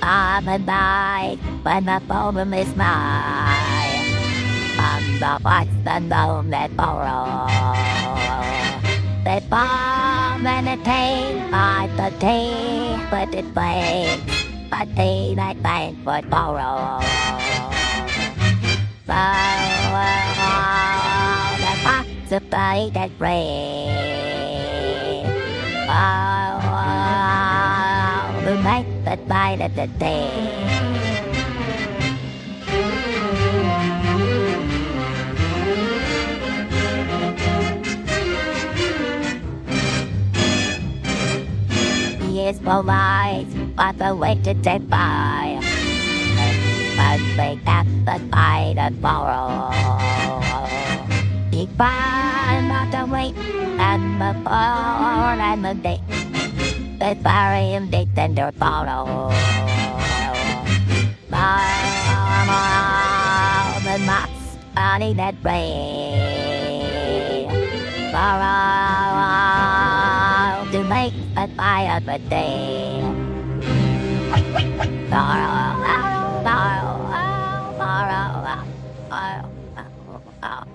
I'm a night when the problem is mine. I'm the what's the known that borrow. They bomb and it take by the day, but it breaks. But they like bank but borrow. So the box of play that break. The night that light of the day. Years for life, but the way to take by. But they have the fight and borrow. He find out the weight and the fall and the day. They bury him, they tend to follow. The knots body that rain. Sorrow to make a fire of a day. Sorrow, sorrow, sorrow, sorrow, sorrow.